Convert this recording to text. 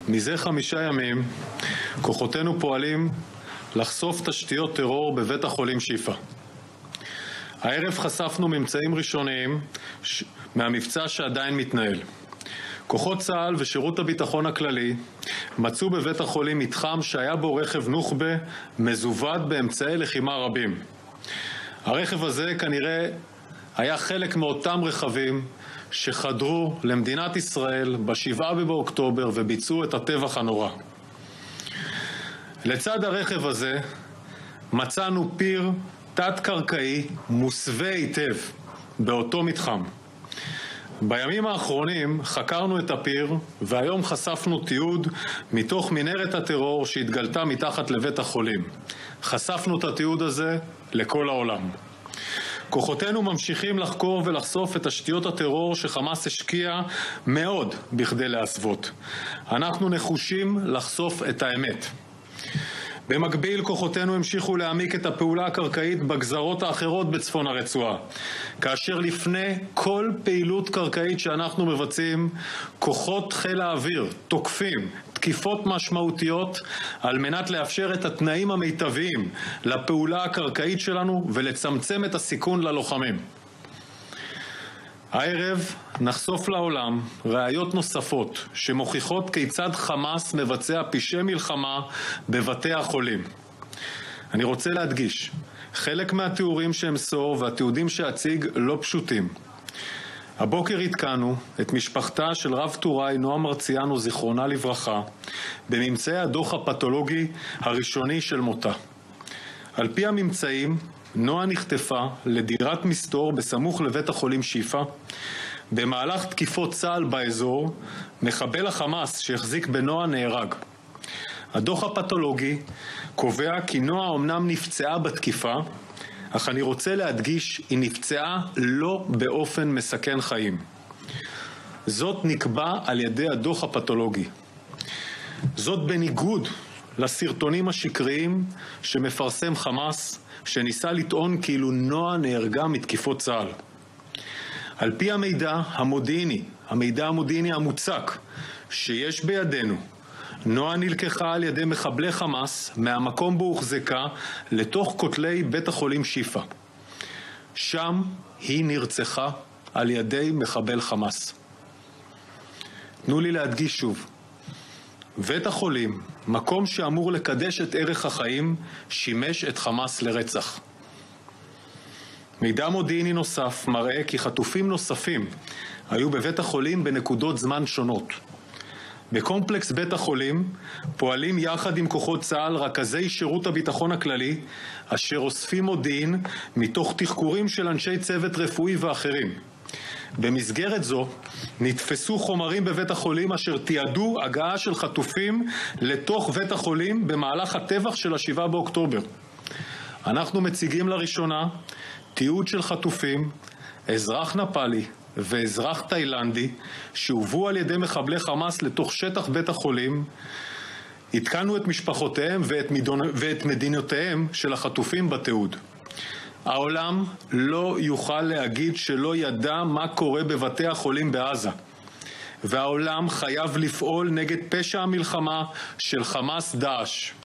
מזה 5 ימים כוחותינו פועלים לחשוף תשתיות טרור בבית החולים שיפא. הערב חשפנו ממצאים ראשוניים מהמבצע שעדיין מתנהל. כוחות צה"ל ושירות הביטחון הכללי מצאו בבית החולים מתחם שהיה בו רכב נוח'בה מזווד באמצעי לחימה רבים. הרכב הזה כנראה היה חלק מאותם רכבים שחדרו למדינת ישראל ב7 באוקטובר וביצעו את הטבח הנורא. לצד הרכב הזה מצאנו פיר תת-קרקעי מוסווה היטב באותו מתחם. בימים האחרונים חקרנו את הפיר והיום חשפנו תיעוד מתוך מנהרת הטרור שהתגלתה מתחת לבית החולים. חשפנו את התיעוד הזה לכל העולם. כוחותינו ממשיכים לחקור ולחשוף את תשתיות הטרור שחמאס השקיע מאוד בכדי להסוות. אנחנו נחושים לחשוף את האמת. במקביל, כוחותינו המשיכו להעמיק את הפעולה הקרקעית בגזרות האחרות בצפון הרצועה. כאשר לפני כל פעילות קרקעית שאנחנו מבצעים, כוחות חיל האוויר תוקפים תקיפות משמעותיות על מנת לאפשר את התנאים המיטביים לפעולה הקרקעית שלנו ולצמצם את הסיכון ללוחמים. הערב נחשוף לעולם ראיות נוספות שמוכיחות כיצד חמאס מבצע פשעי מלחמה בבתי החולים. אני רוצה להדגיש, חלק מהתיאורים שאמסור והתיעודים שאציג לא פשוטים. הבוקר התקנו את משפחתה של רב טוראי נועה מרציאנו זיכרונה לברכה בממצאי הדוח הפתולוגי הראשוני של מותה. על פי הממצאים, נועה נחטפה לדירת מסתור בסמוך לבית החולים שיפא. במהלך תקיפות צה"ל באזור, מחבל החמאס שהחזיק בנועה נהרג. הדוח הפתולוגי קובע כי נועה אומנם נפצעה בתקיפה, אך אני רוצה להדגיש, היא נפצעה לא באופן מסכן חיים. זאת נקבע על ידי הדוח הפתולוגי. זאת בניגוד לסרטונים השקריים שמפרסם חמאס, שניסה לטעון כאילו נועה נהרגה מתקיפות צה"ל. על פי המידע המודיעיני המוצק שיש בידינו, נועה נלקחה על ידי מחבלי חמאס מהמקום בו הוחזקה לתוך כותלי בית החולים שיפא. שם היא נרצחה על ידי מחבל חמאס. תנו לי להדגיש שוב. בית החולים, מקום שאמור לקדש את ערך החיים, שימש את חמאס לרצח. מידע מודיעיני נוסף מראה כי חטופים נוספים היו בבית החולים בנקודות זמן שונות. בקומפלקס בית החולים פועלים יחד עם כוחות צה"ל רכזי שירות הביטחון הכללי, אשר אוספים מודיעין מתוך תחקורים של אנשי צוות רפואי ואחרים. במסגרת זו נתפסו חומרים בבית החולים אשר תיעדו הגעה של חטופים לתוך בית החולים במהלך הטבח של 7 באוקטובר. אנחנו מציגים לראשונה תיעוד של חטופים, אזרח נפאלי ואזרח תאילנדי שהובאו על ידי מחבלי חמאס לתוך שטח בית החולים. עדכנו את משפחותיהם ואת מדינותיהם של החטופים בתיעוד. העולם לא יוכל להגיד שלא ידע מה קורה בבתי החולים בעזה. והעולם חייב לפעול נגד פשע המלחמה של חמאס דאעש.